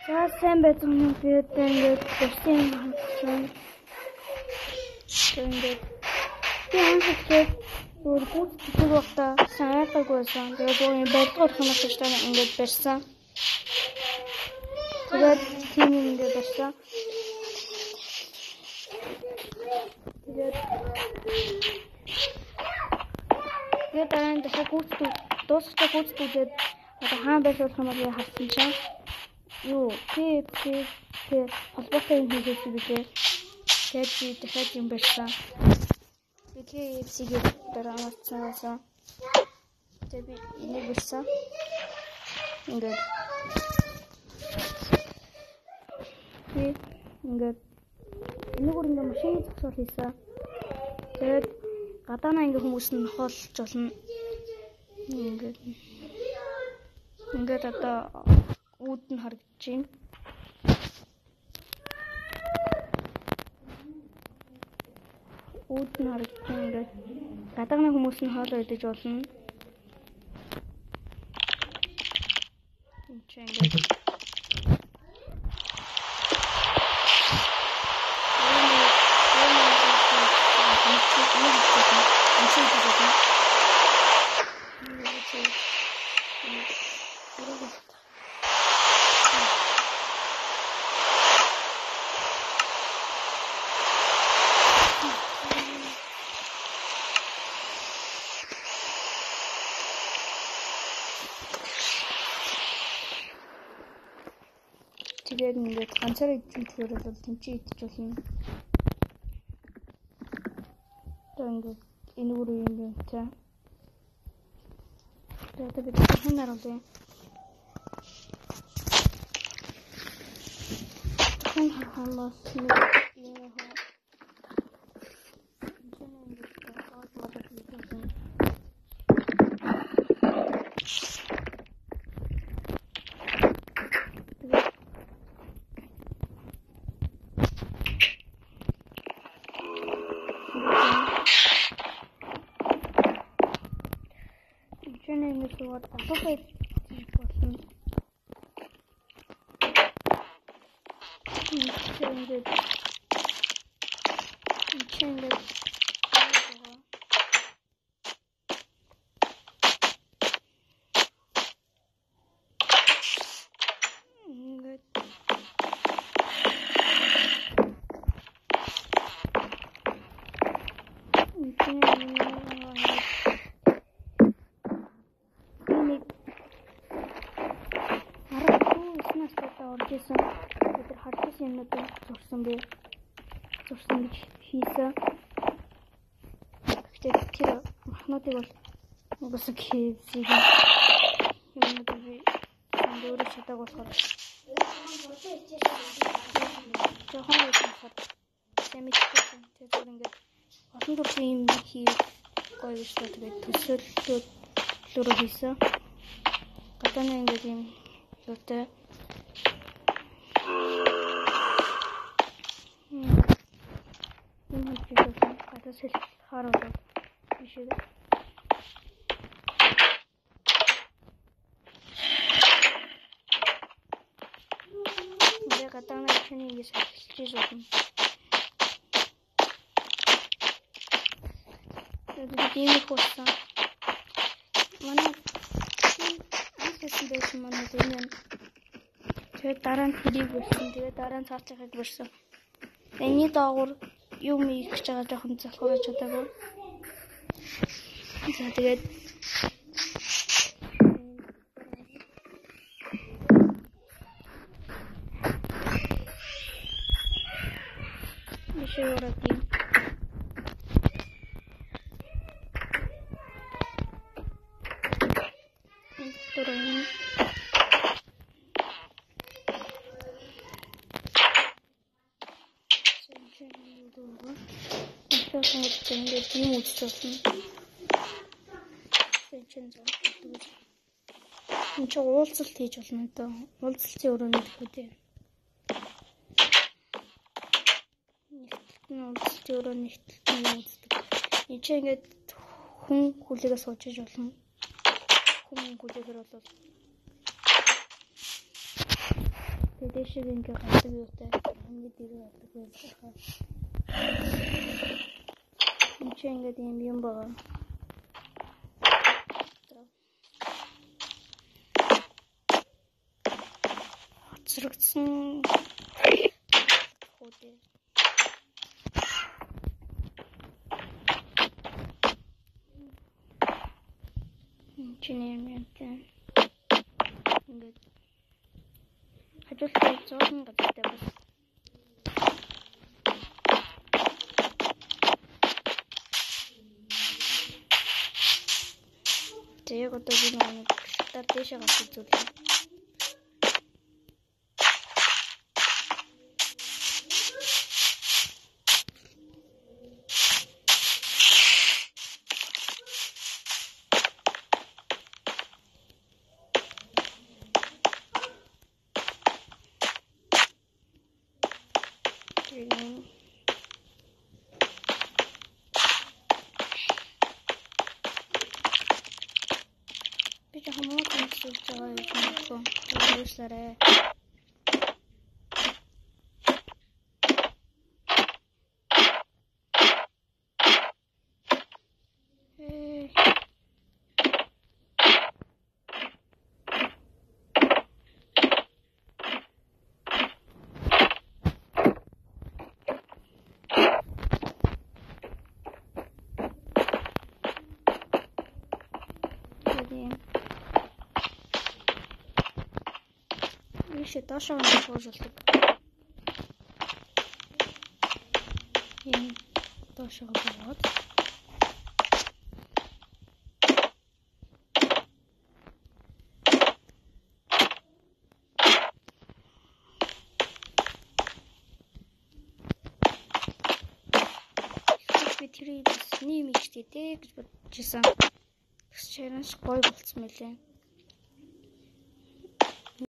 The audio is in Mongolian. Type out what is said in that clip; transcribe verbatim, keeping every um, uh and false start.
За сайн байсан юм тэгээд ингээд бусдын хандсан. Тэгээд би анхаарал өөр бүгд тэр багтаа санаатай байсан. Тэгээд өөрийн байлгаар хонох гэж тань ингээд барьсан. Тэгээд тийм ингээд барьсан. Тэгээд тэгээд дараа нь дахиад гүйцэтгэв дуусчих гүйцэтгэлээд одоо хаан байсан хүмүүс харсан чинь юу кей эф си тэр холбоотой юм хийсэн билээ. Тэгээд би дахиад юм барьсан. Би кей эф си-ийг дараа марцсан. Тэгээд би энийг барьсан. Ингээд би ингээд энэгээр ингээд машины зогсоол хийсэн. Тэгээд гадаанаа ингээд хүмүүс нь нохоолж болно. Ингээд ингээд одоо үүд нь харагдаж байна. Үүд нь харагдаж байна. Ингээд гадааны хүмүүс нь хоолоо идэж болно. Энд чинь ингээд тэгээд ингээд ганцаараа идчихээр бол тэмцээ идчих болно. Тэгээд ингээд энэ үр юм байна та. Тэгээд бид хэнээр олъё. Хэн хамаас нэг юм аа. Вот такой вот. Ничего не Ничего не тэр хардас юмнууд зурсан би зурсан гэж хийсэн. Гэхдээ тэр махнуудыг бол угсаа хийсэн. Юмнууд би өөрөө чадаг болохоор жоохон ихсэн. Сэмэтсэн. Тэр ингээд олон төрлийн юм хийх гоё гэж тэгээд төсөөлөлтөд лөрөө хийсэн. Гадааны ингээд юм лөөтэй Сэл харуулаад бишээ. Яг гадааны чиний яс хэлж байна. Тэгээд ийм хөөсөн. Манай анхээсэн байсан манай энэ. Тэгээд дараа нь хэрийг болсон. Тэгээд дараа нь цаашаахыг болсон. Эний доогуур юм их гэж байгаа жоохон залхуураж чадаагүй. За тэгээд бишээ ороод юм. Туран ингээд юм үзсэн. Сэнчэн зав. Энд чинь уулзалт хийж болно доо. Уулзалтын өрөөнд хөдөө. Нэгтлэн уулзалтын өрөөнд нэгтлэн үздэг. Энд чинь ингээд хүн хүлээгээ суучиж болно. Хүн хүлээгээр бол дээшээ ингээ гардаг юутай хамгийн дэрэг гардаг байлаа. Энд чи ингээд юм юм байгаа. Хоцрогдсон хөөдөө. Чиний юм тань. Ингээд хажуултаа зоохон гадтай бас. Тэгээ одоо би нэг таар дэшээ гарч үзүүлээ. Би ч хамаагүй сонсож байгаа юм байна. Тэрслээрээ. Э Вишээ доошоо нь суулдаг. Ийм доошоо бод. Би тэрийг нэм ичтэй гэж бодчихсан. Тэгс чараш гой болцсон мөлий.